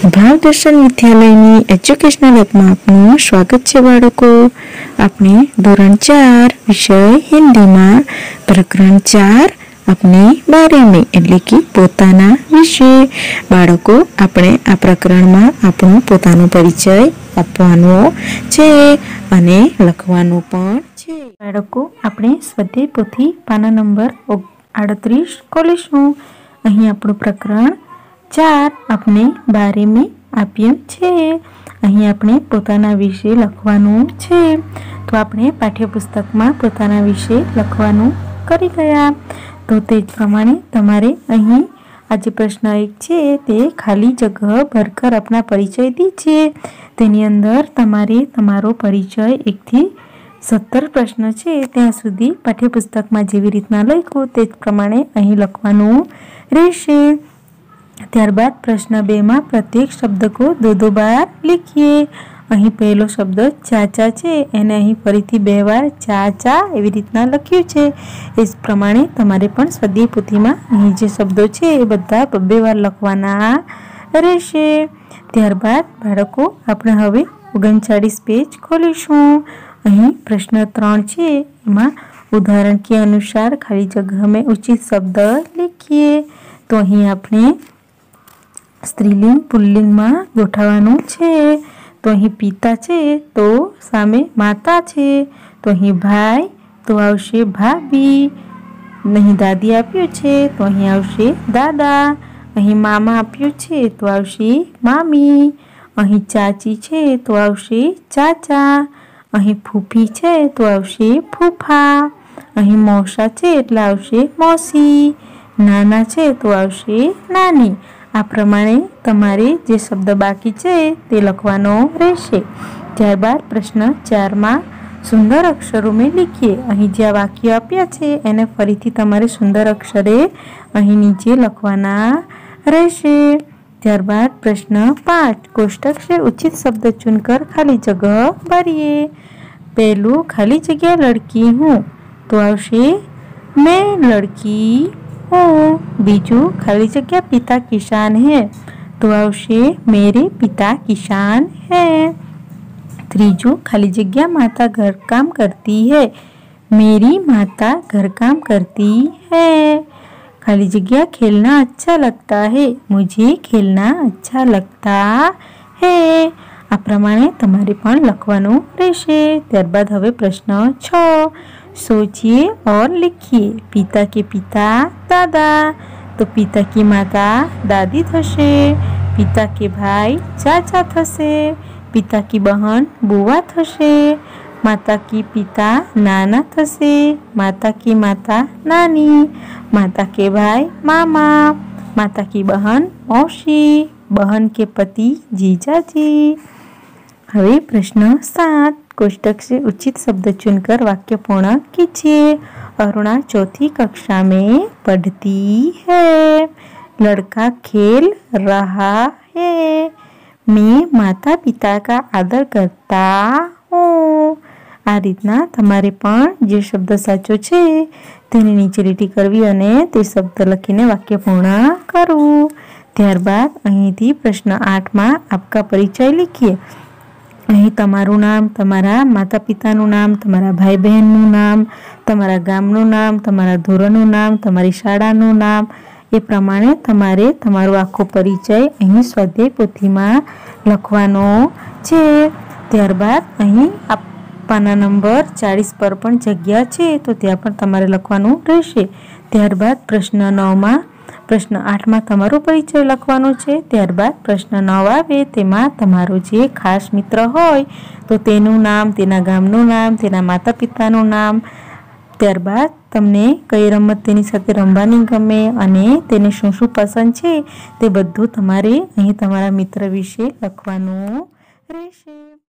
ભાવદર્શન વિદ્યાલયની educational એપમાં આપનું સ્વાગત છે બાળકો। આપણે ધોરણ 4 વિષય હિન્દીમાં પ્રકરણ 4 अपने बारे में એટલે કે પોતાના વિશે। બાળકો આપણે આ પ્રકરણમાં આપણો પોતાનો પરિચય આપવાનો છે અને લખવાનો પણ છે। બાળકો આપણે સ્વાધ્યાય પોથી પાના નંબર 38 ખોલીશું। અહીં આપણું પ્રકરણ 4 अपने बारे में આપ્યું છે। અહીં આપણે પોતાના વિશે લખવાનું છે। તો આપણે પાઠ્યપુસ્તકમાં પોતાના વિશે લખવાનું કરી ગયા। तो ते प्रमाणे तमारे अहीं आज प्रश्न 1 छे ते खाली जगह भरकर अपना परिचय दीजिए। तेनी अंदर तमारे तमारो परिचय 1 थी 17 प्रश्न छे त्यां सुधी पाठ्यपुस्तकमां जेवी रीतना लख्युं ते प्रमाणे अहीं लखवानुं रहेशे। त्यारबाद प्रश्न 2 में प्रत्येक शब्द को 2 बार लिखिए। अहीं पहलो शब्द चाचा छे एने अहीं फरीथी 2 बार चाचा एवी रीतना लख्युं छे। इस प्रमाणे तमारे पण स्वाध्याय पोथीमां अहीं जे शब्दों छे ए बधा 2 बार लखवाना रहेशे। त्यारबाद बाळको आपणे हवे 39 पेज खोलीशुं। अहीं प्रश्न 3 छे एमां उदाहरण के अनुसार खाली जगह में उचित शब्द लिखिए। तो अहीं आपणे स्त्रीलिंग पुल्लिंग में गोठावानुं छे। तो अहीं पिता छे तो सामे माता छे। तो अहीं भाई तो आवशे भाभी। नहीं दादी आप्युं छे तो अहीं आवशे दादा। अहीं मामा आप्युं छे तो आवशे मामी। अहीं चाची छे तो आवशे चाचा। अहीं फूफी छे तो आवशे फूफा। अहीं मौसा छे एटले आवशे मौसी। नाना छे तो आवशे नानी। आ प्रमाणे तमारे जे शब्द बाकी छे ते लखवानो रहेशे। त्यारबाद प्रश्न 4 में सुंदर अक्षरों में लिखिए। अहीं जे वाक्य आप्या छे एने फरीथी तमारे सुंदर अक्षरे अहीं नीचे लखवाना रहेशे। त्यारबाद प्रश्न 5 कोष्टक से उचित शब्द चुनकर खाली जगह भरिए। पहलू खाली जगह लड़की हूँ तो आवशे मैं लड़की हूँ। बीजू खाली जगह पिता किसान है तो आवशे मेरे पिता किसान है। त्रीजू खाली जगह माता घर काम करती है मेरी माता घर काम करती है। खाली जगह खेलना अच्छा लगता है मुझे खेलना अच्छा लगता है। आ प्रमाणे तमारे पण लखवानुं रहेशे। त्यारबाद हवे प्रश्न 6 सोचिए और लिखिए। पिता के पिता दादा तो पिता की माता दादी थशे। पिता के भाई चाचा थशे। पिता की बहन बुआ थशे। माता की पिता नाना थशे। माता की माता नानी। माता के भाई मामा। माता की बहन मौसी। बहन के पति जीजाजी। हवे प्रश्न 7 कोष्टक से उचित शब्द चुनकर वाक्य पूर्ण कीजिए। अरुणा 4th कक्षा में पढ़ती है। लड़का खेल रहा है। मैं माता पिता का आदर करता हूँ। आ रीतना तमारे पण जे शब्द साचो छे तेनी नीचे લીટી करवी अने ते शब्द लखीने वाक्य पूर्ण करवुं। त्यारबाद અહીંથી प्रश्न 8 में आपका परिचय लिखिए। અહીં તમારું નામ, તમારા માતા પિતાનું નામ, તમારા ભાઈ બહેનનું નામ, તમારા ગામનું નામ, તમારા ધોરણનું નામ, તમારી શાળાનું નામ એ પ્રમાણે તમારે તમારો આખો પરિચય અહીં સ્વાધ્યાય પોથીમાં લખવાનો છે। ત્યારબાદ અહીં પાના નંબર 40 પર પણ જગ્યા છે તો ત્યાં પણ તમારે લખવાનું રહેશે। ત્યારબાદ પ્રશ્ન 9 માં प्रश्न 8 में तमारो परिचय लखवानो छे। त्यारबाद प्रश्न 9 आवे तेमां तमारो जे खास मित्र होय तो तेनुं नाम, तेना गामनुं नाम, तेना माता पितानुं नाम। त्यारबाद तमने कई रमत तेनी साथे रमवानी गमे अने तेने शुं शुं पसंद छे ते बधुं तमारे अहीं तमारा मित्र विषे लखवानुं रहेशे।